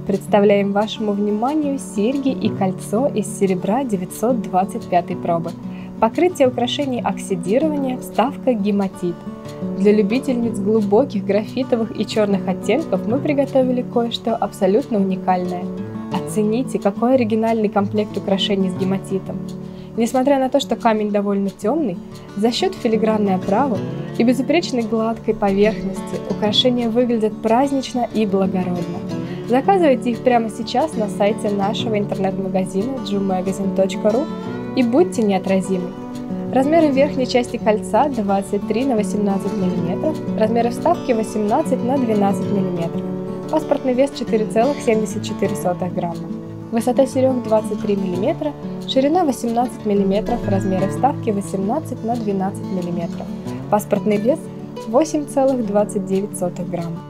Представляем вашему вниманию серьги и кольцо из серебра 925 пробы. Покрытие украшений оксидирования, вставка гематит. Для любительниц глубоких графитовых и черных оттенков мы приготовили кое-что абсолютно уникальное. Оцените, какой оригинальный комплект украшений с гематитом. Несмотря на то, что камень довольно темный, за счет филигранной оправы и безупречной гладкой поверхности украшения выглядят празднично и благородно. Заказывайте их прямо сейчас на сайте нашего интернет-магазина jewmagazine.ru и будьте неотразимы. Размеры верхней части кольца 23 на 18 мм, размеры вставки 18 на 12 мм, паспортный вес 4,74 грамма. Высота серег 23 мм, ширина 18 мм, размеры вставки 18 на 12 мм, паспортный вес 8,29 грамма.